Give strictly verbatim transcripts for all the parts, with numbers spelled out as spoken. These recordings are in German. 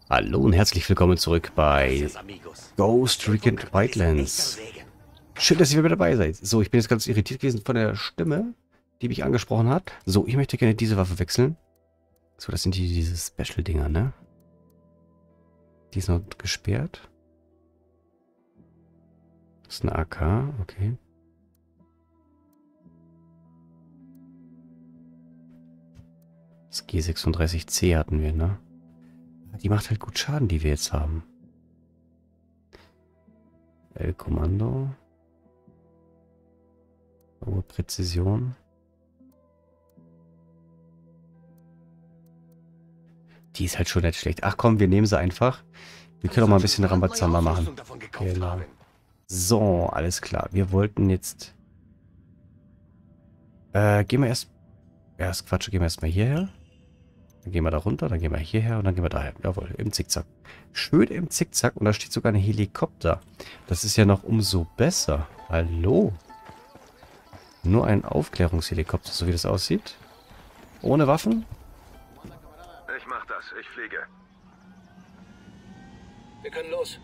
Hallo und herzlich willkommen zurück bei Ghost Recon Wildlands. Schön, dass ihr wieder dabei seid. So, ich bin jetzt ganz irritiert gewesen von der Stimme, die mich angesprochen hat. So, ich möchte gerne diese Waffe wechseln. So, das sind die, diese Special-Dinger, ne? Die ist noch gesperrt. Das ist eine A K, okay. Das G sechsunddreißig C hatten wir, ne? Die macht halt gut Schaden, die wir jetzt haben. L-Kommando. Hohe Präzision. Die ist halt schon nicht schlecht. Ach komm, wir nehmen sie einfach. Wir können auch mal ein bisschen Rambazamba machen. Genau. So, alles klar. Wir wollten jetzt... Äh, gehen wir erst... Erst Quatsch, gehen wir erstmal hierher. Dann gehen wir da runter, dann gehen wir hierher und dann gehen wir daher. Jawohl, im Zickzack. Schön im Zickzack und da steht sogar ein Helikopter. Das ist ja noch umso besser. Hallo. Nur ein Aufklärungshelikopter, so wie das aussieht. Ohne Waffen? Ich mach das, ich fliege. Wir können los.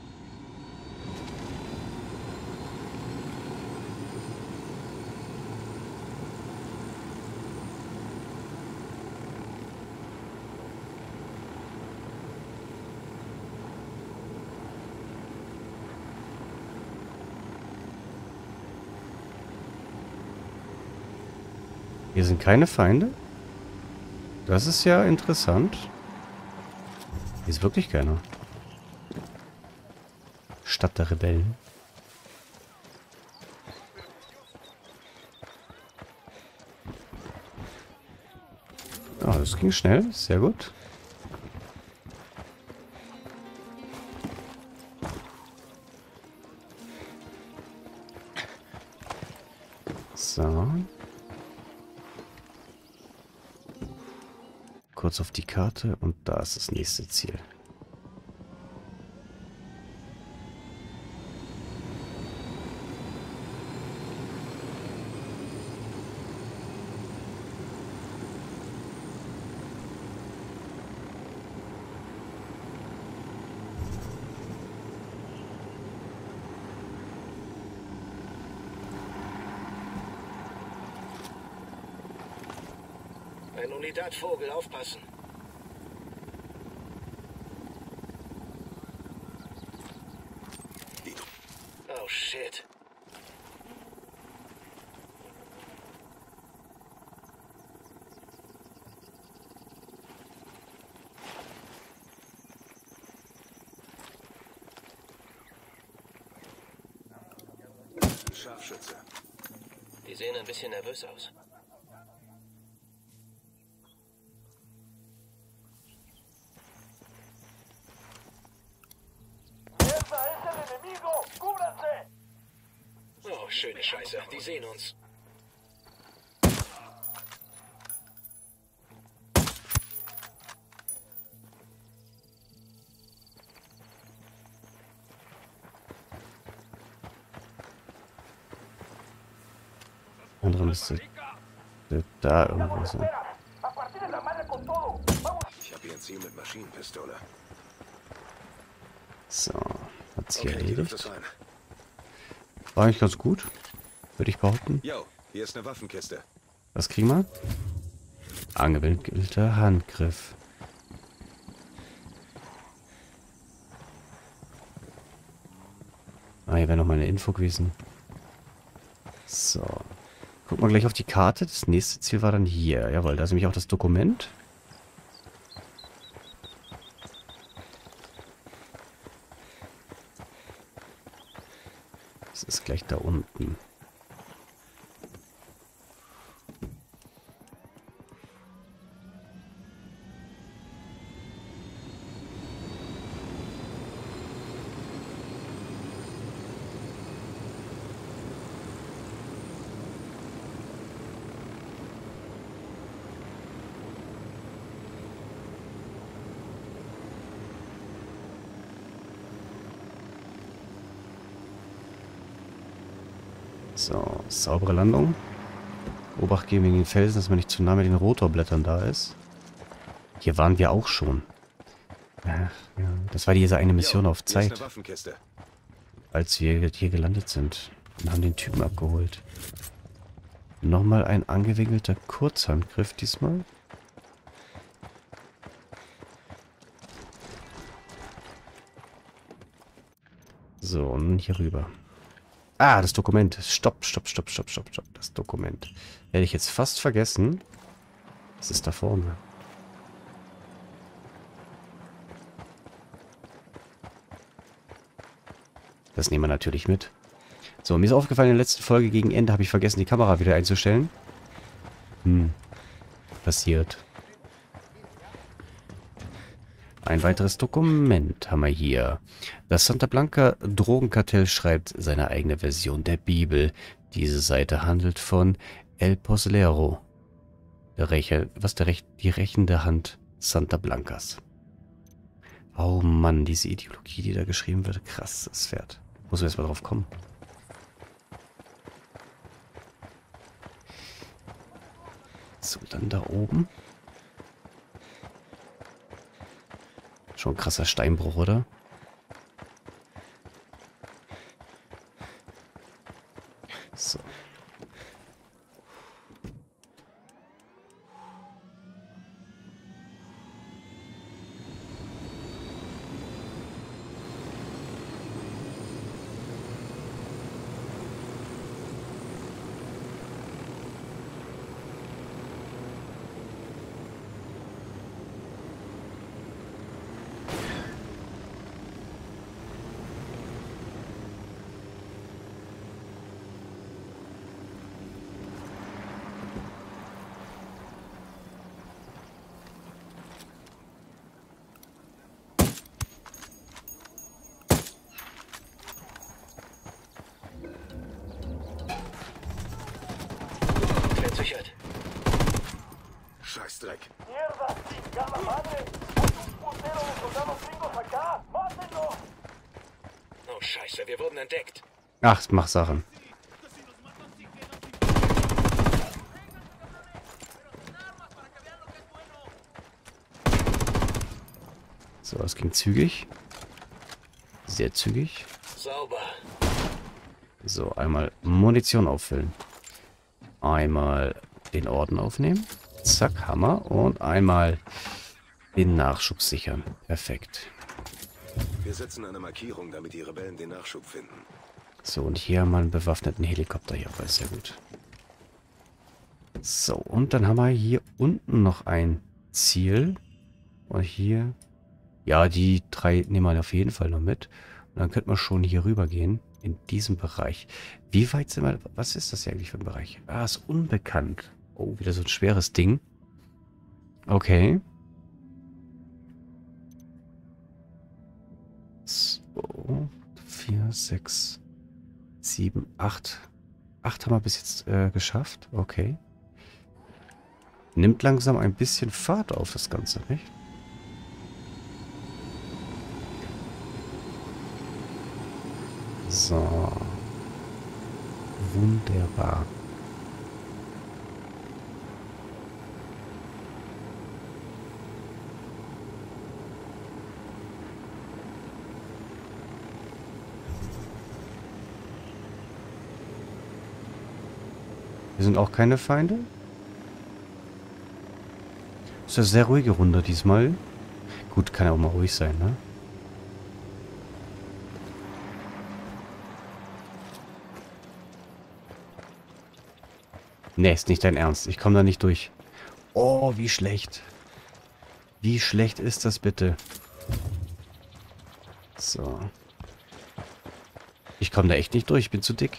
Hier sind keine Feinde? Das ist ja interessant. Hier ist wirklich keiner. Stadt der Rebellen. Ah, das ging schnell. Sehr gut. So. Kurz auf die Karte und da ist das nächste Ziel. Ein Unidad-Vogel, aufpassen. Oh shit. Scharfschütze. Die sehen ein bisschen nervös aus. Oh, schöne Scheiße. Die sehen uns. Andere müsste da irgendwo sein. Ich habe hier ein Ziel mit Maschinenpistole. So, hat's hier Okay, die erledigt. Luft ist rein. War eigentlich ganz gut, würde ich behaupten. Yo, hier ist eine Waffenkiste. Was kriegen wir? Angewickelter Handgriff. Ah, hier wäre noch mal eine Info gewesen. So. Guck mal gleich auf die Karte. Das nächste Ziel war dann hier. Jawohl, da ist nämlich auch das Dokument. Das ist gleich da unten. So, saubere Landung. Obacht geben wegen den Felsen, dass man nicht zu nah mit den Rotorblättern da ist. Hier waren wir auch schon. Ach, ja. Das war diese eine Mission Jo, auf hier ist eine Zeit, Waffenkiste. als wir hier gelandet sind und haben den Typen abgeholt. Nochmal ein angewinkelter Kurzhandgriff diesmal. So, und nun hier rüber. Ah, das Dokument. Stopp, stopp, stopp, stopp, stopp, stopp. Das Dokument. Hätte ich jetzt fast vergessen. Das ist da vorne. Das nehmen wir natürlich mit. So, mir ist aufgefallen, in der letzten Folge gegen Ende habe ich vergessen, die Kamera wieder einzustellen. Hm. Passiert. Ein weiteres Dokument haben wir hier. Das Santa Blanca Drogenkartell schreibt seine eigene Version der Bibel. Diese Seite handelt von El Poslero. Der Rächer, was der Rech, die rächende Hand Santa Blancas. Oh Mann, diese Ideologie, die da geschrieben wird. Krass, das Pferd. Muss man erst mal drauf kommen. So, dann da oben. Schon ein krasser Steinbruch, oder? So. Entsichert. Scheißdreck. ¡Mierda! ¡Chingada madre! ¡Hay un putero de soldados gringos acá! ¡Mátenlo! Oh, Scheiße, wir wurden entdeckt. Ach, mach Sachen. So, es ging zügig. Sehr zügig. Sauber. So, einmal Munition auffüllen. Einmal den Orden aufnehmen. Zack, Hammer. Und einmal den Nachschub sichern. Perfekt. Wir setzen eine Markierung, damit die Rebellen den Nachschub finden. So, und hier haben wir einen bewaffneten Helikopter hier. Das ist sehr gut. So, und dann haben wir hier unten noch ein Ziel. Und hier... Ja, die drei nehmen wir auf jeden Fall noch mit. Und dann könnte man schon hier rüber gehen. In diesem Bereich. Wie weit sind wir... Was ist das hier eigentlich für ein Bereich? Ah, ist unbekannt. Oh, wieder so ein schweres Ding. Okay. So. Vier, sechs, sieben, acht. Acht haben wir bis jetzt äh, geschafft. Okay. Nimmt langsam ein bisschen Fahrt auf das Ganze, nicht? So. Wunderbar. Wir sind auch keine Feinde. Ist eine sehr ruhige Runde diesmal. Gut, kann ja auch mal ruhig sein, ne? Nee, ist nicht dein Ernst. Ich komme da nicht durch. Oh, wie schlecht. Wie schlecht ist das bitte? So. Ich komme da echt nicht durch. Ich bin zu dick.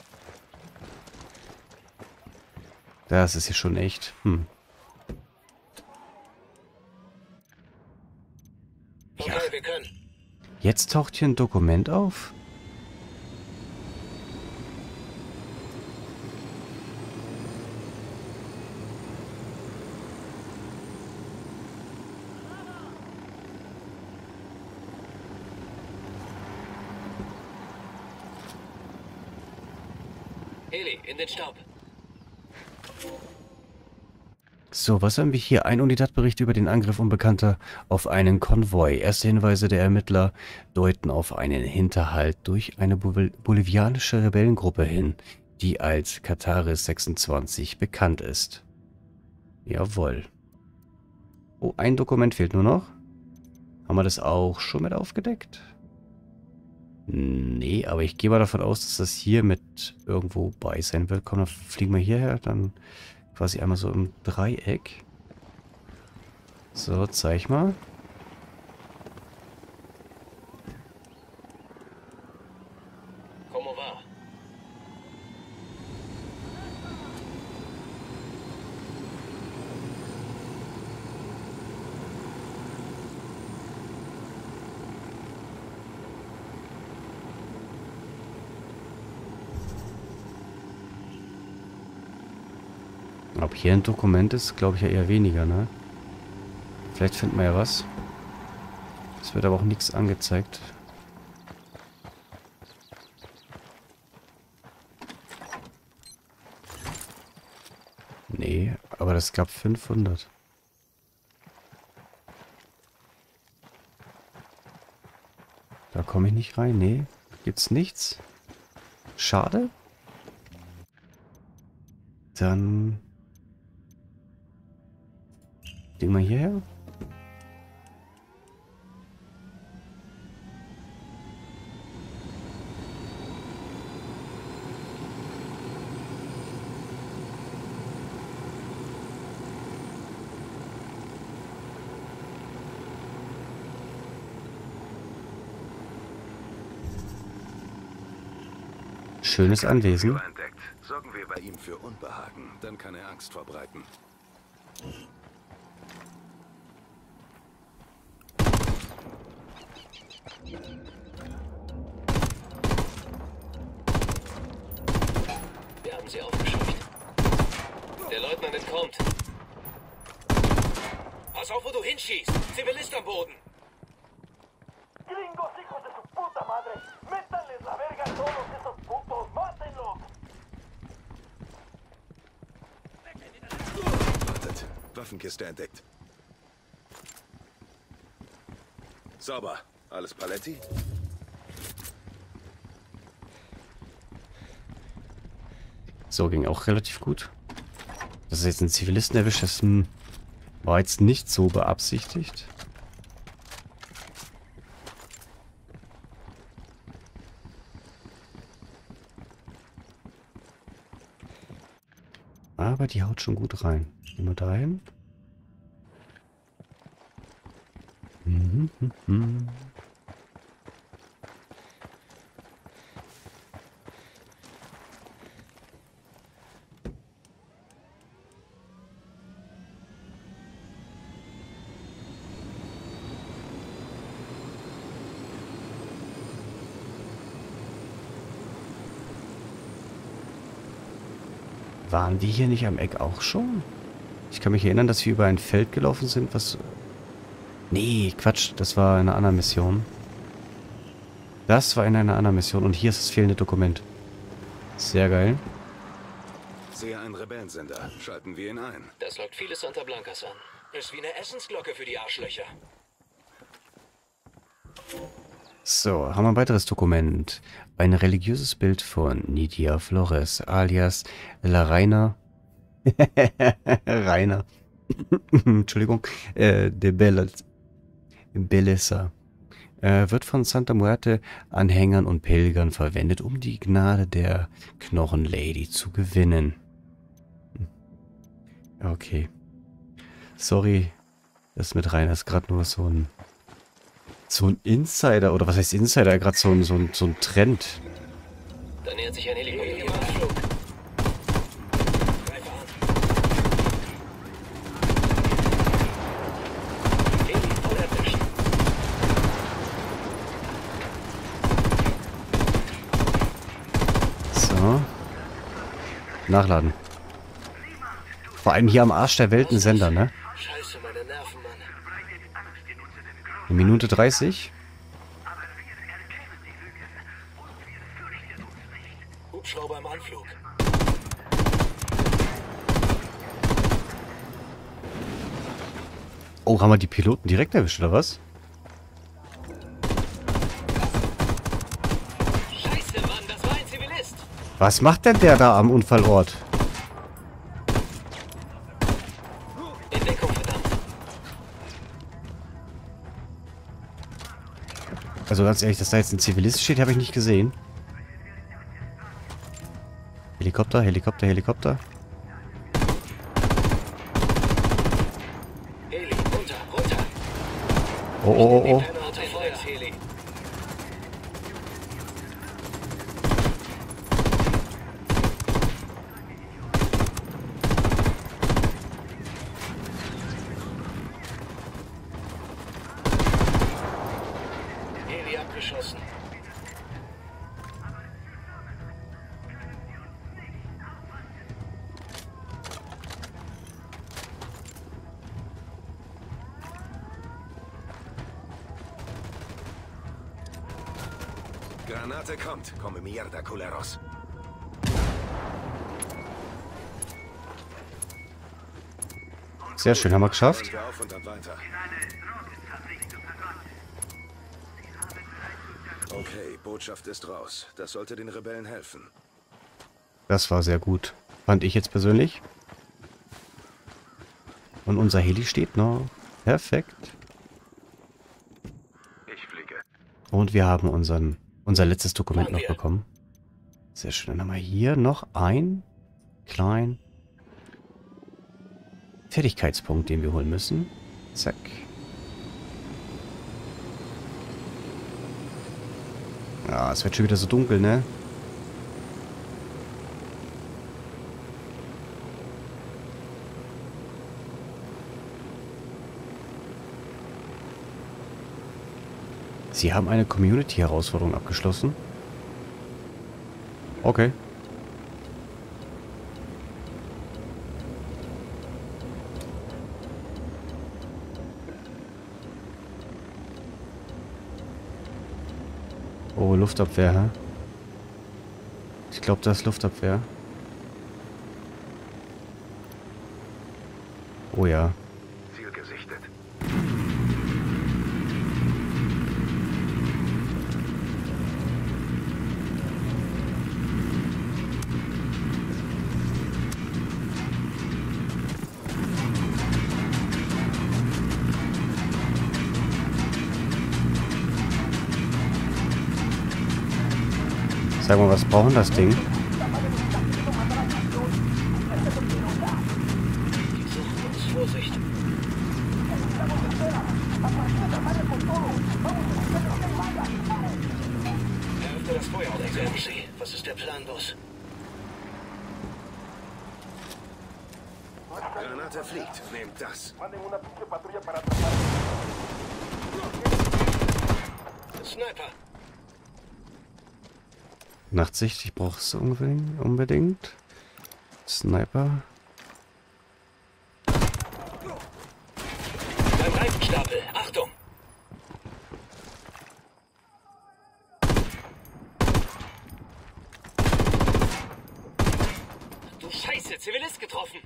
Das ist hier schon echt. Hm. Okay, Ja. wir können. Jetzt taucht hier ein Dokument auf. Heli, in den Staub. So, was haben wir hier? Ein Unidat-Bericht über den Angriff Unbekannter auf einen Konvoi. Erste Hinweise der Ermittler deuten auf einen Hinterhalt durch eine Bol bolivianische Rebellengruppe hin, die als Kataris sechsundzwanzig bekannt ist. Jawohl. Oh, ein Dokument fehlt nur noch. Haben wir das auch schon mit aufgedeckt? Nee, aber ich gehe mal davon aus, dass das hier mit irgendwo bei sein wird. Komm, dann fliegen wir hierher, dann quasi einmal so im Dreieck. So, zeig mal. Como va? Ob hier ein Dokument ist, glaube ich ja eher weniger, ne? Vielleicht finden wir ja was. Es wird aber auch nichts angezeigt. Nee, aber das gab fünfhundert. Da komme ich nicht rein. Nee, gibt's nichts. Schade. Dann gehen wir hierher. Schönes Anwesen. Entdeckt. Sorgen wir bei ihm für Unbehagen, dann kann er Angst verbreiten. Wir haben sie aufgescheucht. Der Leutnant entkommt. Pass auf, wo du hinschießt. Zivilist am Boden. Gringos, hijos de su puta madre. Métanles la verga a todos esos putos. Mátenlos. Wartet. Waffenkiste entdeckt. Sauber. Alles Paletti? So, ging auch relativ gut. Dass er jetzt einen Zivilisten erwischt, das hm, war jetzt nicht so beabsichtigt. Aber die haut schon gut rein. Gehen wir dahin. Mhm, mhm, mhm. Waren wir hier nicht am Eck auch schon? Ich kann mich erinnern, dass wir über ein Feld gelaufen sind, was... Nee, Quatsch, das war in einer anderen Mission. Das war in einer anderen Mission und hier ist das fehlende Dokument. Sehr geil. Sehe einen Rebellensender. Schalten wir ihn ein. Das lockt viele Santa Blancas an. Ist wie eine Essensglocke für die Arschlöcher. So, haben wir ein weiteres Dokument. Ein religiöses Bild von Nidia Flores, alias La Reina. Rainer. Entschuldigung. Äh, de Bella. Belleza. Äh, wird von Santa Muerte Anhängern und Pilgern verwendet, um die Gnade der Knochenlady zu gewinnen. Okay. Sorry, das mit Rainer ist gerade nur so ein so ein Insider, oder was heißt Insider? Gerade so ein, so, ein, so ein Trend. Da nähert sich ein Helikopter im Anflug. Greife an. Heli voll erwischt. So. Nachladen. Vor allem hier am Arsch der Welt ein Sender, ne? Scheiße, meine Nerven, Mann. Eine Minute dreißig. Hubschrauber im Anflug. Oh, haben wir die Piloten direkt erwischt, oder was? Scheiße, Mann, das war ein Zivilist. Was macht denn der da am Unfallort? In Deckung, verdammt. Also ganz ehrlich, dass da jetzt ein Zivilist steht, habe ich nicht gesehen. Helikopter, Helikopter, Helikopter. Heli, runter, runter. Oh, oh, oh, oh. Heli. Heli abgeschossen. Granate kommt. Come mierda, culeros. Sehr schön, haben wir geschafft. Hören wir auf und dann weiter. Okay, Botschaft ist raus. Das sollte den Rebellen helfen. Das war sehr gut. Fand ich jetzt persönlich. Und unser Heli steht noch. Perfekt. Ich fliege. Und wir haben unseren, unser letztes Dokument Haben noch wir. bekommen. Sehr schön. Dann haben wir hier noch einen kleinen Fertigkeitspunkt, den wir holen müssen. Zack. Ah, es wird schon wieder so dunkel, ne? Sie haben eine Community-Herausforderung abgeschlossen. Okay. Oh, Luftabwehr, hä? Ich glaube, das ist Luftabwehr. Oh ja. Ziel gesichtet. Sag mal, was brauchen das Ding? Die suchen uns. Vorsicht. Eröffne das Feuer auf die Ramsey. Was ist der Plan, Boss? Granate fliegt. Nehmt das. Manden una pinche patrulla para atrapar. Sniper. Nachtsicht, ich brauche es unbedingt. unbedingt. Sniper. Beim Reifenstapel. Achtung. Du Scheiße, Zivilist getroffen.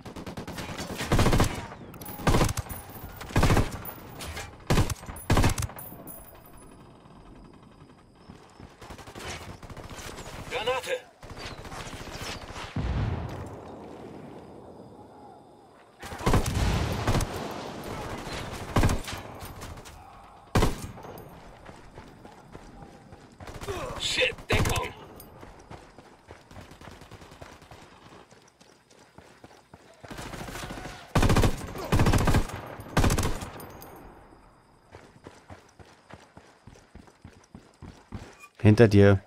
Granate. Shit, Deckung. Hinter dir.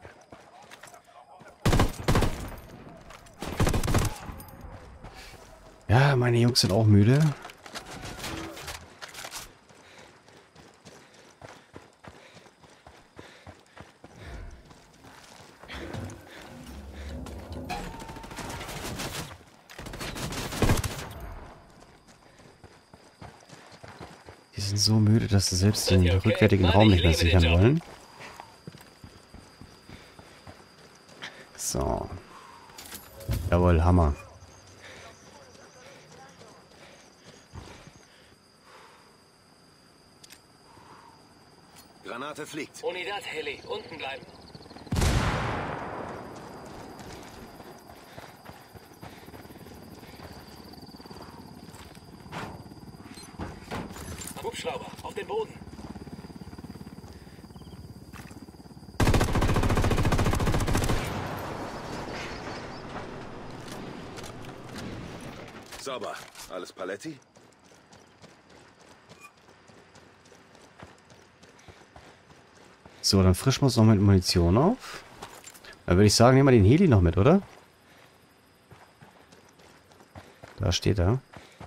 Ja, meine Jungs sind auch müde. Die sind so müde, dass sie selbst den Okay, rückwärtigen Mann, Raum ich nicht mehr liebe den sichern Job. wollen. So. Jawohl, Hammer. Granate fliegt. Unidad, Heli, unten bleiben. Hubschrauber, auf den Boden. Sauber. Alles Paletti? So, dann frischen wir uns noch mit Munition auf. Dann würde ich sagen, nehmen wir den Heli noch mit, oder? Da steht er.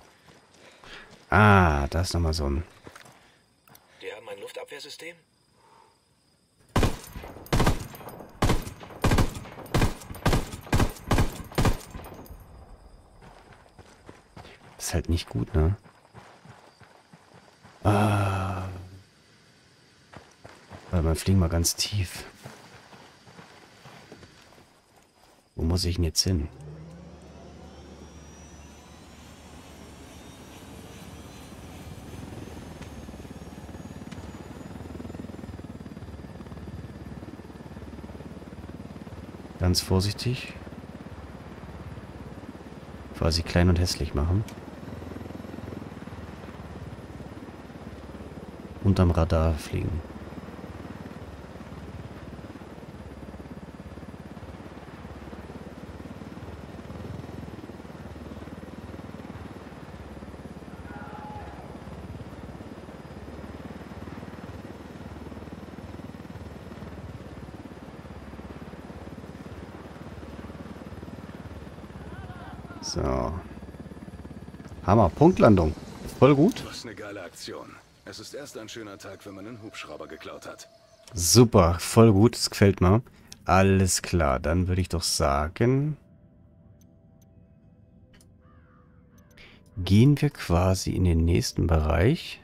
Ah, da ist nochmal so ein... Die haben ein Luftabwehrsystem? Ist halt nicht gut, ne? Ah. Warte mal, fliegen wir ganz tief. Wo muss ich denn jetzt hin? Ganz vorsichtig. Quasi klein und hässlich machen. Unterm Radar fliegen. So. Hammer. Punktlandung. Voll gut. Was eine geile Aktion. Es ist erst ein schöner Tag, wenn man einen Hubschrauber geklaut hat. Super. Voll gut. Das gefällt mir. Alles klar. Dann würde ich doch sagen... Gehen wir quasi in den nächsten Bereich.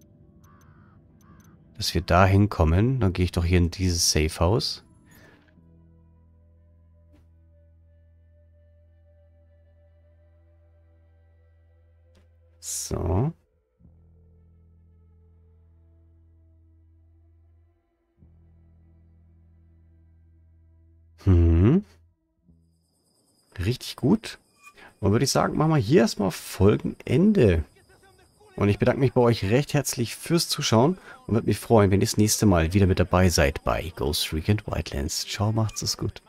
Dass wir da hinkommen. Dann gehe ich doch hier in dieses Safe House. So. Hm. Richtig gut. Und würde ich sagen, machen wir hier erstmal Folgenende. Und ich bedanke mich bei euch recht herzlich fürs Zuschauen und würde mich freuen, wenn ihr das nächste Mal wieder mit dabei seid bei Ghost Recon Wildlands. Ciao, macht's es gut.